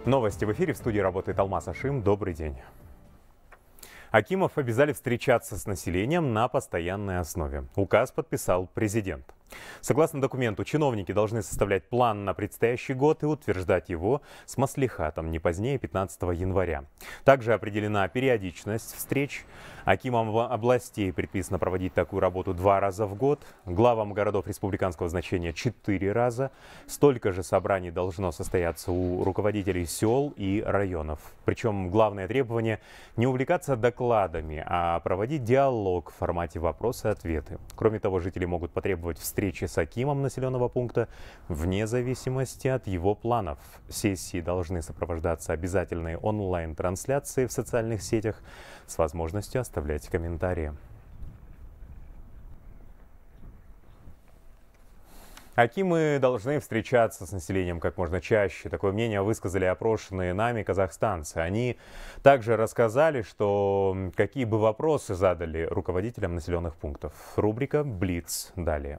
Новости в эфире. В студии работает Алмаз Ашим. Добрый день. Акимов обязали встречаться с населением на постоянной основе. Указ подписал президент. Согласно документу, чиновники должны составлять план на предстоящий год и утверждать его с маслихатом не позднее 15 января. Также определена периодичность встреч. Акимам областей предписано проводить такую работу 2 раза в год, главам городов республиканского значения 4 раза. Столько же собраний должно состояться у руководителей сел и районов. Причем главное требование – не увлекаться докладами, а проводить диалог в формате вопросы-ответы. Кроме того, жители могут потребовать встречи с акимом населенного пункта вне зависимости от его планов. Сессии должны сопровождаться обязательной онлайн-трансляцией в социальных сетях с возможностью оставлять комментарии. Акимы должны встречаться с населением как можно чаще. Такое мнение высказали опрошенные нами казахстанцы. Они также рассказали, что какие бы вопросы задали руководителям населенных пунктов. Рубрика «Блиц» далее.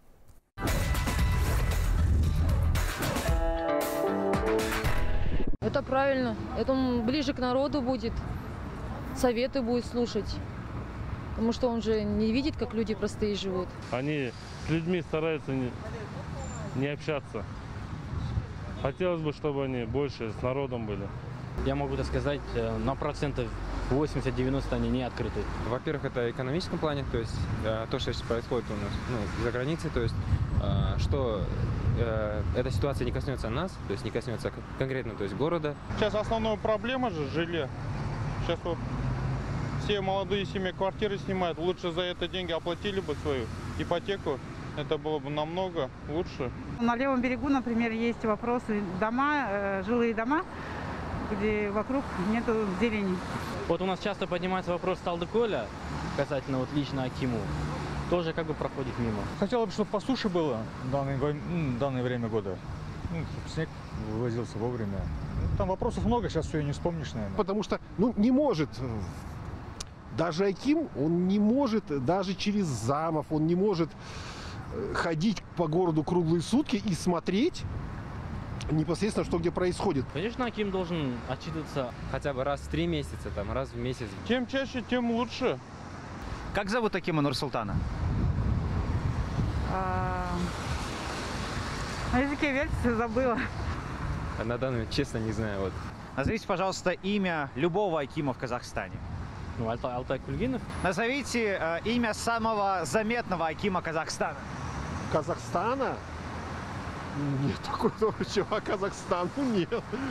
Это правильно. Это он ближе к народу будет, советы будет слушать. Потому что он же не видит, как люди простые живут. Они с людьми стараются не общаться. Хотелось бы, чтобы они больше с народом были. Я могу так сказать, на процентов 80-90 они не открыты. Во-первых, это в экономическом плане, то есть то, что сейчас происходит у нас за границей, то есть что эта ситуация не коснется нас, то есть не коснется конкретно, то есть города. Сейчас основная проблема же жилье. Сейчас вот все молодые семьи квартиры снимают, лучше за это деньги оплатили бы свою ипотеку, это было бы намного лучше. На левом берегу, например, есть вопросы дома, жилые дома, где вокруг нету зелени. Вот у нас часто поднимается вопрос Талдыколя, касательно вот лично Акиму, тоже как бы проходит мимо. Хотелось бы, чтобы по суше было в данное время года, чтобы снег вывозился вовремя. Там вопросов много, сейчас все и не вспомнишь, наверное. Потому что, не может, даже Аким, он не может, даже через замов, он не может ходить по городу круглые сутки и смотреть непосредственно, что где происходит. Конечно, Аким должен отчитываться Хотя бы раз в 3 месяца, там, раз в месяц. Чем чаще, тем лучше. Как зовут Акима Нур-Султана? На языке вертится, забыла. На данный момент, честно, не знаю. Вот. Назовите, пожалуйста, имя любого Акима в Казахстане. Алтай Кульгинов. Назовите имя самого заметного Акима Казахстана. Казахстана? Нет такого чувака, Казахстану нет.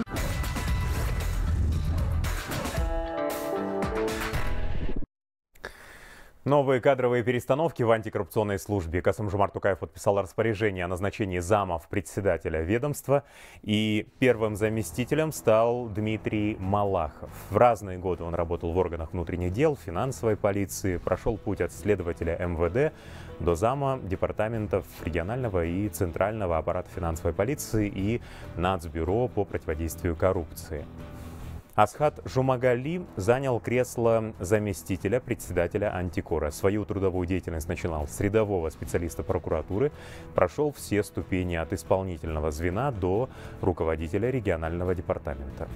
Новые кадровые перестановки в антикоррупционной службе. Касым-Жомарт Токаев подписал распоряжение о назначении замов председателя ведомства. И первым заместителем стал Дмитрий Малахов. В разные годы он работал в органах внутренних дел, финансовой полиции, прошел путь от следователя МВД до зама департаментов регионального и центрального аппарата финансовой полиции и Нацбюро по противодействию коррупции. Асхат Жумагали занял кресло заместителя председателя Антикора. Свою трудовую деятельность начинал с рядового специалиста прокуратуры, прошел все ступени от исполнительного звена до руководителя регионального департамента.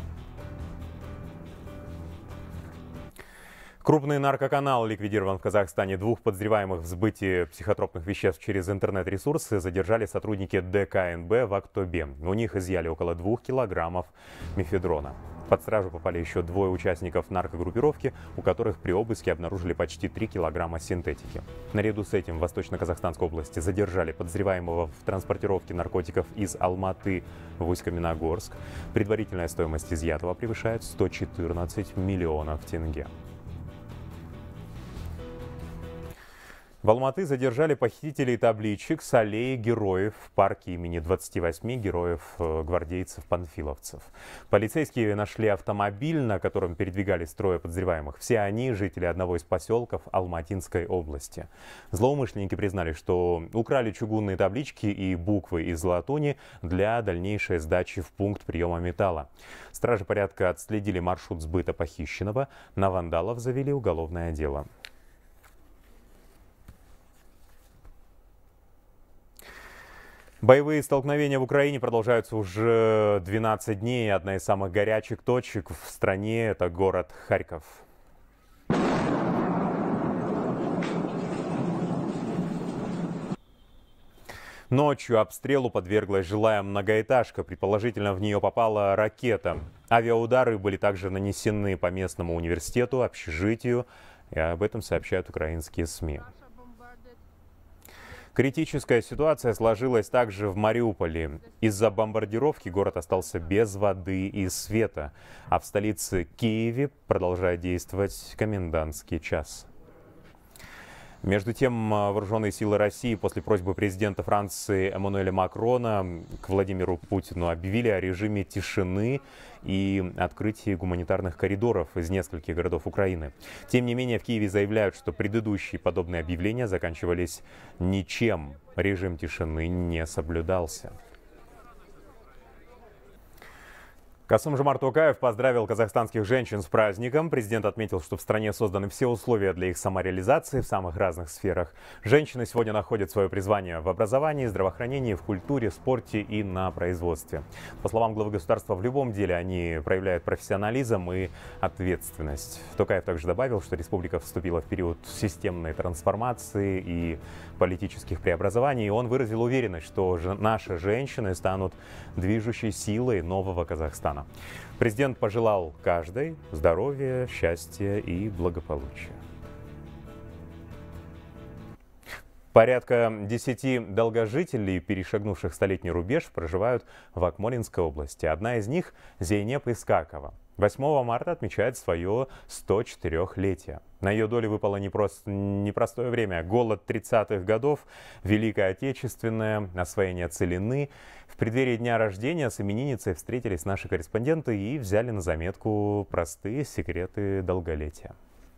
Крупный наркоканал ликвидирован в Казахстане. 2 подозреваемых в сбытии психотропных веществ через интернет-ресурсы задержали сотрудники ДКНБ в Актобе. У них изъяли около 2 килограммов мефедрона. Под стражу попали еще 2 участников наркогруппировки, у которых при обыске обнаружили почти 3 килограмма синтетики. Наряду с этим в Восточно-Казахстанской области задержали подозреваемого в транспортировке наркотиков из Алматы в Усть-Каменогорск. Предварительная стоимость изъятого превышает 114 миллионов тенге. В Алматы задержали похитителей табличек с аллеи героев в парке имени 28 героев-гвардейцев-панфиловцев. Полицейские нашли автомобиль, на котором передвигались 3 подозреваемых. Все они жители одного из поселков Алматинской области. Злоумышленники признали, что украли чугунные таблички и буквы из латуни для дальнейшей сдачи в пункт приема металла. Стражи порядка отследили маршрут сбыта похищенного. На вандалов завели уголовное дело. Боевые столкновения в Украине продолжаются уже 12 дней. Одна из самых горячих точек в стране – это город Харьков. Ночью обстрелу подверглась жилая многоэтажка. Предположительно, в нее попала ракета. Авиаудары были также нанесены по местному университету, общежитию. И об этом сообщают украинские СМИ. Критическая ситуация сложилась также в Мариуполе. Из-за бомбардировки город остался без воды и света. А в столице Киеве продолжает действовать комендантский час. Между тем, вооруженные силы России после просьбы президента Франции Эммануэля Макрона к Владимиру Путину объявили о режиме тишины и открытии гуманитарных коридоров из нескольких городов Украины. Тем не менее, в Киеве заявляют, что предыдущие подобные объявления заканчивались ничем. Режим тишины не соблюдался. Касым-Жомарт Токаев поздравил казахстанских женщин с праздником. Президент отметил, что в стране созданы все условия для их самореализации в самых разных сферах. Женщины сегодня находят свое призвание в образовании, здравоохранении, в культуре, спорте и на производстве. По словам главы государства, в любом деле они проявляют профессионализм и ответственность. Токаев также добавил, что республика вступила в период системной трансформации и политических преобразований. И он выразил уверенность, что наши женщины станут движущей силой нового Казахстана. Президент пожелал каждой здоровья, счастья и благополучия. Порядка 10 долгожителей, перешагнувших столетний рубеж, проживают в Акмолинской области. Одна из них – Зейнеп Искакова. 8 марта отмечает свое 104-летие. На ее долю выпало непростое время. Голод 30-х годов, Великая Отечественная, освоение целины. В преддверии дня рождения с именинницей встретились наши корреспонденты и взяли на заметку простые секреты долголетия.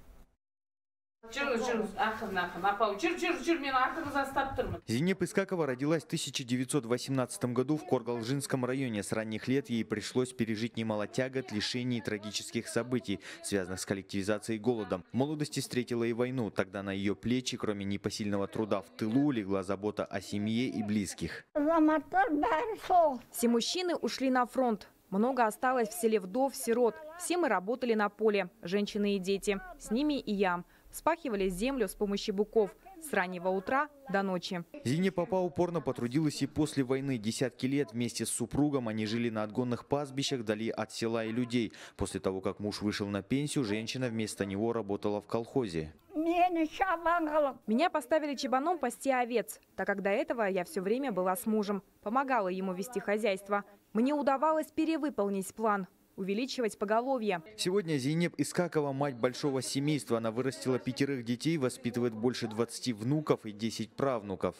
Зейнеп Искакова родилась в 1918 году в Коргалжинском районе. С ранних лет ей пришлось пережить немало тягот, лишений и трагических событий, связанных с коллективизацией и голодом. В молодости встретила и войну. Тогда на ее плечи, кроме непосильного труда в тылу, легла забота о семье и близких. Все мужчины ушли на фронт. Много осталось в селе вдов, сирот. Все мы работали на поле, женщины и дети. С ними и я. Вспахивали землю с помощью быков с раннего утра до ночи. Зейнеп Апа упорно потрудилась и после войны. Десятки лет вместе с супругом они жили на отгонных пастбищах вдали от села и людей. После того, как муж вышел на пенсию, женщина вместо него работала в колхозе. Меня поставили чабаном пасти овец, так как до этого я все время была с мужем. Помогала ему вести хозяйство. Мне удавалось перевыполнить план – увеличивать поголовье. Сегодня Зейнеп Искакова – мать большого семейства. Она вырастила 5 детей, воспитывает больше 20 внуков и 10 правнуков.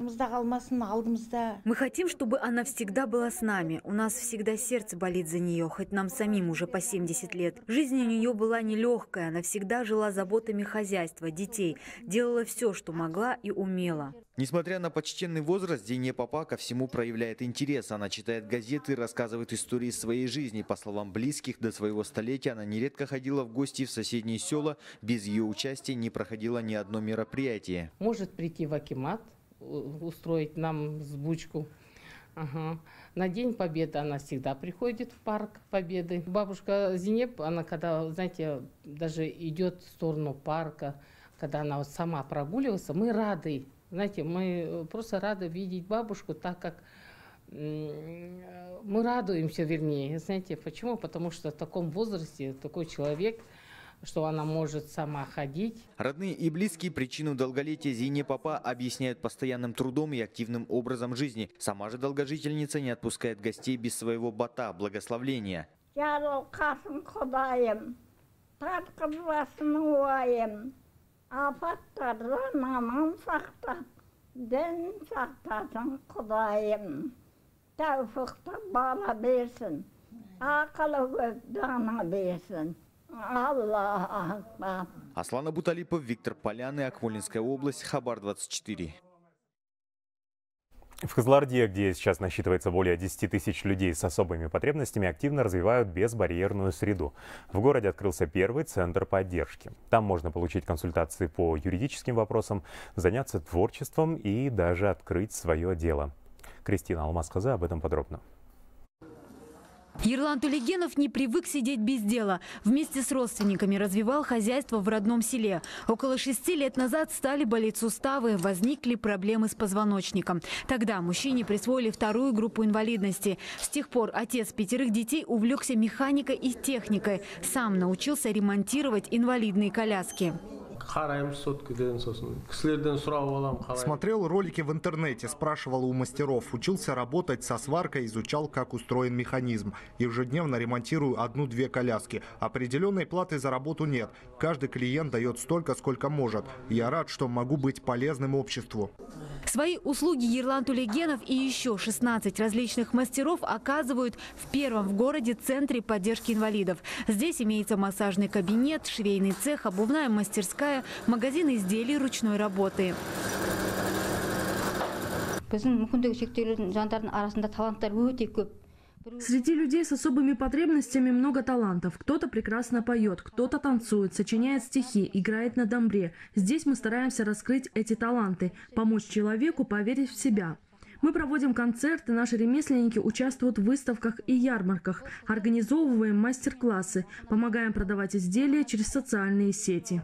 Мы хотим, чтобы она всегда была с нами. У нас всегда сердце болит за нее, хоть нам самим уже по 70 лет. Жизнь у нее была нелегкая. Она всегда жила заботами хозяйства, детей. Делала все, что могла и умела. Несмотря на почтенный возраст, Зейнеп Апа ко всему проявляет интерес. Она читает газеты и рассказывает истории своей жизни. По словам близких, до своего столетия она нередко ходила в гости в соседние села. Без ее участия не проходило ни одно мероприятие. Может прийти в акимат, устроить нам сбучку. Ага. На День Победы она всегда приходит в парк Победы. Бабушка Зейнеп, она когда, знаете, даже идет в сторону парка, когда она вот сама прогуливается, мы рады. Знаете, мы просто рады видеть бабушку, так как мы радуемся, вернее. Знаете, почему? Потому что в таком возрасте такой человек, что она может сама ходить. Родные и близкие причину долголетия Зейнеп Апа объясняют постоянным трудом и активным образом жизни. Сама же долгожительница не отпускает гостей без своего бата, благословления. Апаттардан аман сақтап, дін сақтасын Құдайым. Тәуфіқті бала берсін, ақылы көп дана берсін. Аллах Акбар. Аслан Абуталипов, Виктор Поляны, Акмолинская область, Хабар 24. В Кызылорде, где сейчас насчитывается более 10 тысяч людей с особыми потребностями, активно развивают безбарьерную среду. В городе открылся первый центр поддержки. Там можно получить консультации по юридическим вопросам, заняться творчеством и даже открыть свое дело. Кристина Алмаз-Казы об этом подробно. Ерлан Тулегенов не привык сидеть без дела. Вместе с родственниками развивал хозяйство в родном селе. Около 6 лет назад стали болеть суставы, возникли проблемы с позвоночником. Тогда мужчине присвоили вторую группу инвалидности. С тех пор отец 5 детей увлекся механикой и техникой. Сам научился ремонтировать инвалидные коляски. Смотрел ролики в интернете, спрашивал у мастеров, учился работать со сваркой, изучал, как устроен механизм. Ежедневно ремонтирую 1-2 коляски. Определенной платы за работу нет. Каждый клиент дает столько, сколько может. Я рад, что могу быть полезным обществу. Свои услуги Ерлан Тулегенов и еще 16 различных мастеров оказывают в первом в городе центре поддержки инвалидов. Здесь имеется массажный кабинет, швейный цех, обувная мастерская, магазин изделий ручной работы. Среди людей с особыми потребностями много талантов. Кто-то прекрасно поет, кто-то танцует, сочиняет стихи, играет на домбре. Здесь мы стараемся раскрыть эти таланты, помочь человеку поверить в себя. Мы проводим концерты, наши ремесленники участвуют в выставках и ярмарках, организовываем мастер-классы, помогаем продавать изделия через социальные сети.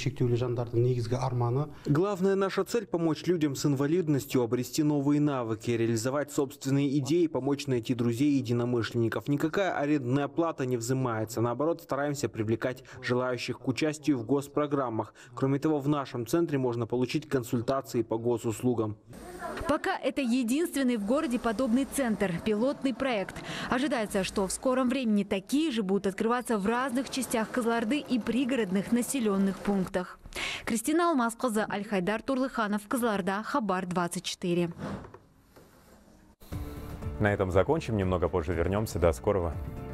Главная наша цель – помочь людям с инвалидностью обрести новые навыки, реализовать собственные идеи, помочь найти друзей и единомышленников. Никакая арендная плата не взимается. Наоборот, стараемся привлекать желающих к участию в госпрограммах. Кроме того, в нашем центре можно получить консультации по госуслугам. Пока это единственный в городе подобный центр, пилотный проект. Ожидается, что в скором времени такие же будут открываться в разных частях Кызылорды и пригородных населенных пунктах. Кристина Алмаз-Казы, Аль-Хайдар Турлыханов, Кызылорда, Хабар 24. На этом закончим. Немного позже вернемся. До скорого.